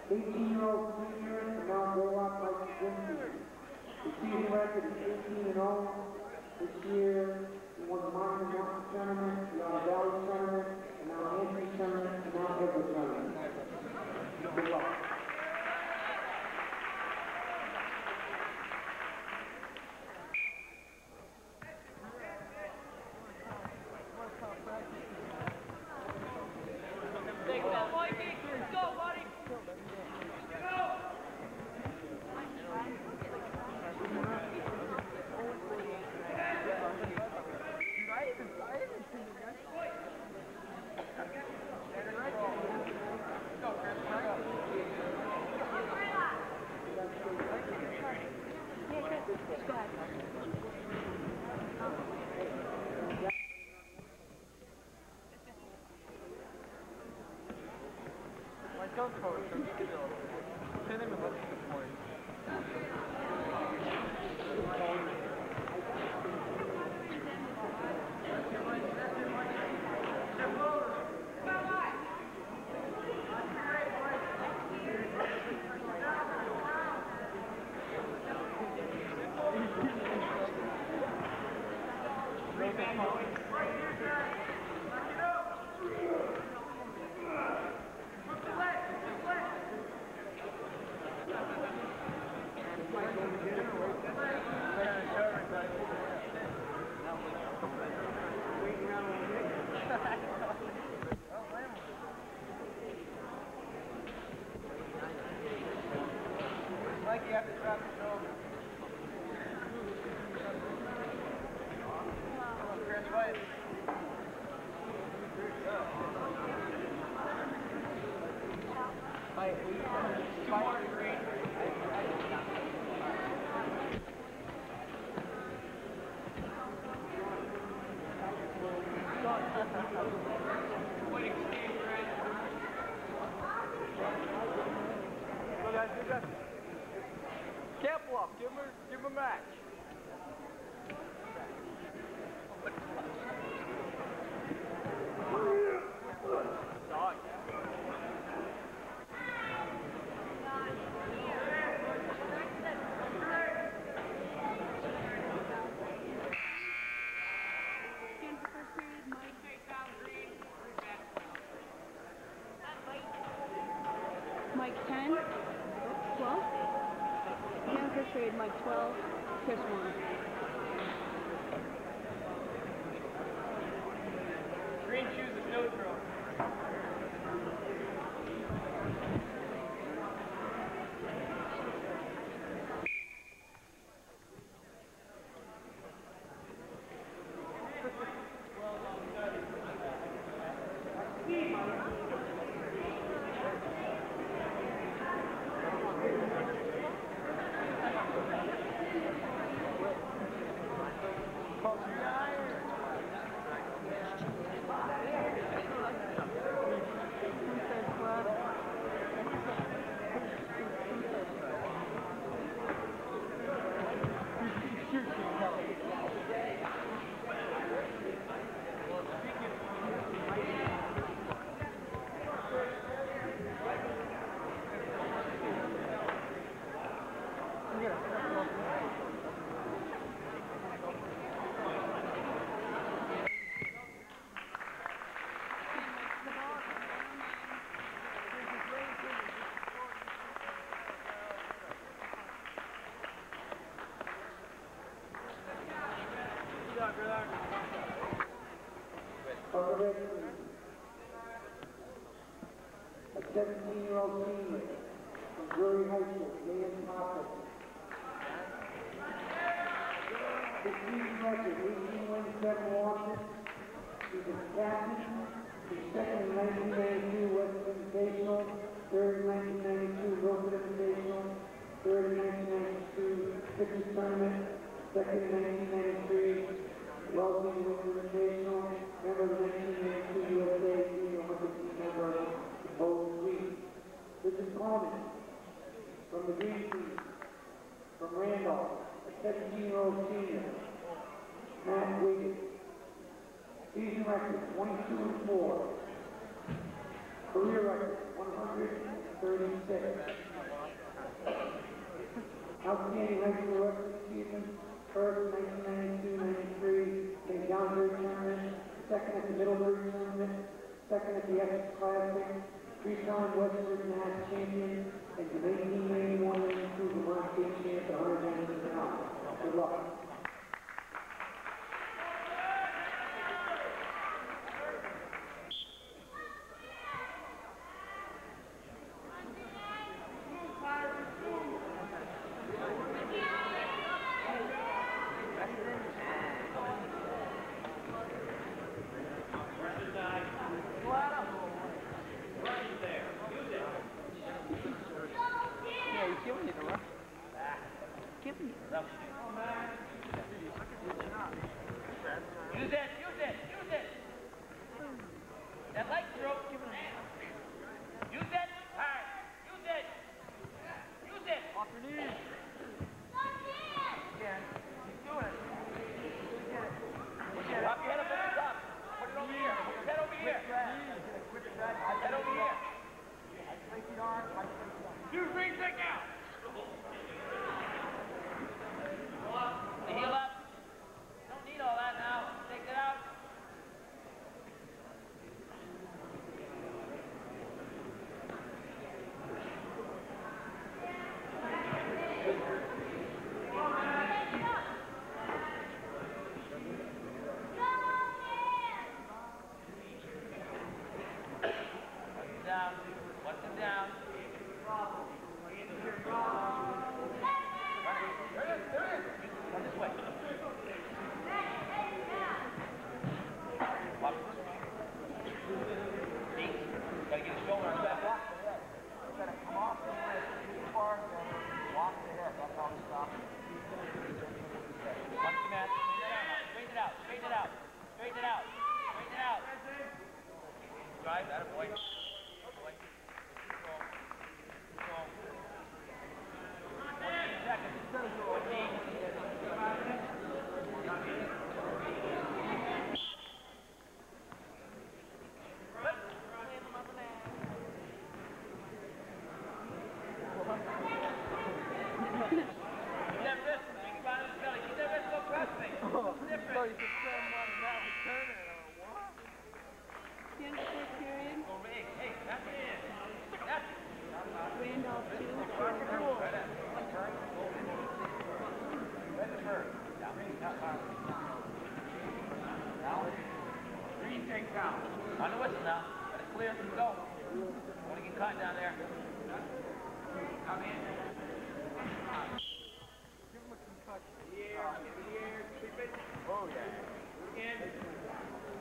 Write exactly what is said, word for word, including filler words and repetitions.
eighteen-year-old senior, and now go up like Jimmy. The season record is eighteen and oh. This year, he won the Monster Mountain Tournament, the Otter Valley Tournament, and now Anthony Tournament, and now Edward Tournament. Good luck. Don't coach him, you can do it. Send him and look at the point. Like you have to drop the shoulder. Come on, Chris, fight. Fight. Fight. Go guys, do that. Camp walk, give him a, give him a match. Dog. Mike ten, twelve. Yeah, first period, Mike twelve, Chris one. Green shoes is no throw. A seventeen-year-old senior from Drury High School, Dan Thompson. His season record, eighteen wins, seven losses. He's a captain. He's second in nineteen ninety-two Western Invitational, third in nineteen ninety-two Wilson Invitational, third in nineteen ninety-two Sixers Tournament, second in nineteen ninety-three Wellesley Winter Invitational, member of the nineteen ninety-two U S A Senior Olympic team member of the Bowling League. Richard Coleman from the Green Team, from Randolph, a seventeen-year-old senior. Matt Wiggins. Season record, twenty-two and four. Career record, one hundred thirty-six. Outstanding high school wrestling season, first, nineteen ninety-two ninety-three, Saint John's Tournament, second at the Middlebury Tournament, second at the Essex Classic, three-time Western Mass Champion, and the nineteen ninety-one ninety-two Vermont State Champ at one hundred ninety pounds. Good luck. Yeah, he's giving you the rough. Giving you. Use it, use it, use it. That leg stroke, give it a use it, hard, use it. Use it. Off your knees. Again. Keep doing it. Get it. Get it. Drop your head up at the top. Put it over here. Put your head over here. Quick drag. Head over here. Take the arm. I take the arm. You bring it out. The heel up. Don't need all that now. Take it out. Down. Watch him down. Come this way. Watch this way. See? Gotta get his shoulder on the back. You gotta come off the wrist too far, then walk the head. That's how we stop it. Watch the mat. Straighten it out. Straighten it out. Straighten it out. Straighten it out. Drive. That a boy. So you can send him on the mat and turn it, or what? The end of the first period. Hey, hey, that's it. That's it. Randolph two. Green take down. On the whistle now. Let it clear. Go. Want to get caught down there. Come in. Give him a concussion. Yeah. Oh, yeah.